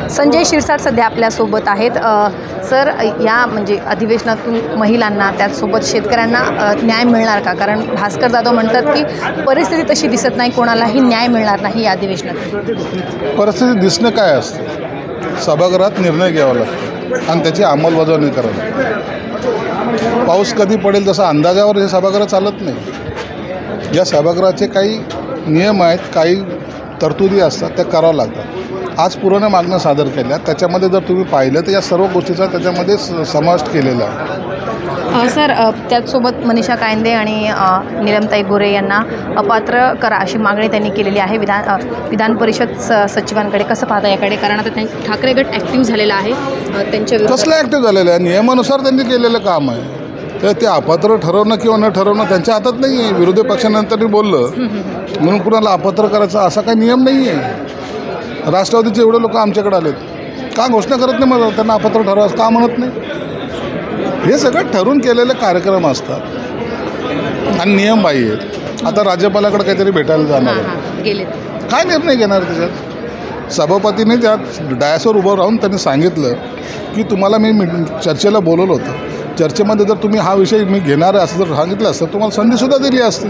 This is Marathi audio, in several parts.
संजय शिरसाट सध्या आपल्यासोबत आहेत। सर, या म्हणजे अधिवेशनातून महिलांना त्याचसोबत शेतकऱ्यांना न्याय मिळणार का? कारण भास्कर जाधव म्हणतात की परिस्थिती तशी दिसत नाही, कोणालाही न्याय मिळणार नाही या अधिवेशनात। परिस्थिती दिसणं काय असतं, सभागृहात निर्णय घ्यावा लागतो आणि त्याची अंमलबजावणी करावी। पाऊस कधी पडेल तसा अंदाजावर हे सभागृह चालत नाही। या सभागृहाचे काही नियम आहेत, काही तरतुदी असतात, त्या कराव्या लागतात। आज पुराण्या मागण्या सादर केल्या, त्याच्यामध्ये जर तुम्ही पाहिलं तर या सर्व गोष्टीचा त्याच्यामध्ये समावेश केलेला आहे। सर, त्याचसोबत मनीषा कायंदे आणि नीलमताई गोरे यांना अपात्र करा अशी मागणी त्यांनी केलेली आहे विधान परिषद सचिवांकडे। कसं पाहता याकडे? कारण आता ठाकरे गट ॲक्टिव्ह झालेला आहे त्यांच्या विरोधात। कसलं ॲक्टिव्ह झालेलं आहे? नियमानुसार त्यांनी केलेलं काम आहे, तर ते अपात्र ठरवणं किंवा न ठरवणं त्यांच्या हातात नाही आहे। विरोधी पक्षानंतर बोललं म्हणून कुणाला अपात्र करायचा असा काही नियम नाही आहे। राष्ट्रवादीचे एवढे लोक आमच्याकडे आलेत, का घोषणा करत नाही? मग त्यांना अपात्र ठरवायचं का म्हणत नाही? हे सगळं ठरवून केलेले कार्यक्रम असतात आणि नियमबाह्य आहेत। आता राज्यपालाकडे काहीतरी भेटायला जाणार आहे, काय निर्णय घेणार त्याच्यात? सभापतीने त्यात डायसवर उभं राहून त्यांनी सांगितलं की तुम्हाला मी चर्चेला बोलवलं होतं, चर्चेमध्ये जर तुम्ही हा विषय मी घेणार आहे असं जर सांगितलं असतं तुम्हाला संधीसुद्धा दिली असती,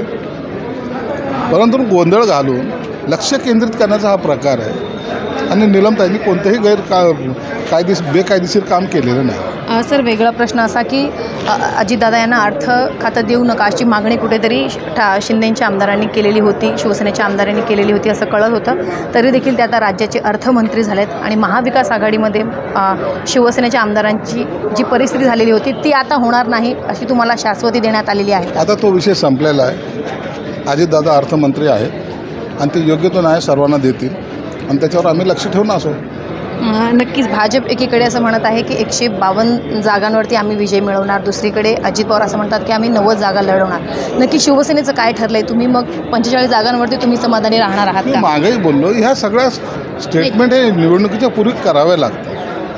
परंतु गोंधळ घालून लक्ष केंद्रित करण्याचा हा प्रकार आहे आणि नीलमताईंनी कोणतंही बेकायदेशीर काम केलेलं नाही। सर, वेगळा प्रश्न असा की अजितदादा यांना अर्थ खातं देऊ नका अशी मागणी कुठेतरी शिंदेच्या आमदारांनी केलेली होती, शिवसेनेच्या आमदारांनी केलेली होती असं कळत होतं। तरी देखील ते आता राज्याचे अर्थमंत्री झालेत आणि महाविकास आघाडीमध्ये शिवसेनेच्या आमदारांची जी परिस्थिती झालेली होती ती आता होणार नाही अशी तुम्हाला शाश्वती देण्यात आलेली आहे। आता तो विषय संपलेला आहे। अजितदादा अर्थमंत्री आहेत आणि ते योग्य तो न्याय सर्वांना देतील आणि त्याच्यावर आम्ही लक्ष ठेवून असो। नक्कीच भाजप एकीकडे असं म्हणत आहे की 152 जागांवरती आम्ही विजय मिळवणार, दुसरीकडे अजित पवार असं म्हणतात की आम्ही 90 जागा लढवणार। नक्की शिवसेनेचं काय ठरलं आहे? तुम्ही मग 45 जागांवरती तुम्ही समाधानी राहणार आहात का? मागेही बोललो, ह्या सगळ्या स्टेटमेंट हे निवडणुकीच्या पूर्वी करावे लागतात।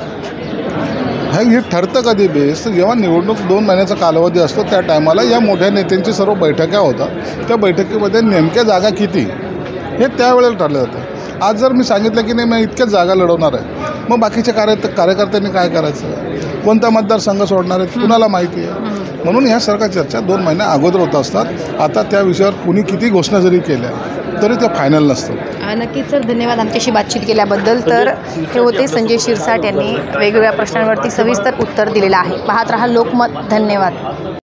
हे ठरतं कधी बेस, जेव्हा निवडणूक 2 महिन्याचा कालावधी असतो त्या टायमाला या मोठ्या नेत्यांची सर्व बैठका होतात, त्या बैठकीमध्ये नेमक्या जागा किती हे त्यावेळेला ठरलं जातं। आज जर मी सांगितलं की नाही मी इतक्याच जागा लढवणार आहे, मग बाकीच्या कार्यकर्त्यांनी काय करायचं? कोणता मतदारसंघ सोडणार आहेत कुणाला माहिती आहे? म्हणून ह्या सगळ्या चर्चा 2 महिन्या अगोदर होत असतात। आता त्या विषयावर कुणी किती घोषणा जरी केल्या तरी त्या फायनल नसतात। नक्कीच सर, धन्यवाद आमच्याशी बातचीत केल्याबद्दल। तर हे होते संजय शिरसाट यांनी वेगवेगळ्या प्रश्नांवरती सविस्तर उत्तर दिलेलं आहे। पाहत रहा लोकमत। धन्यवाद।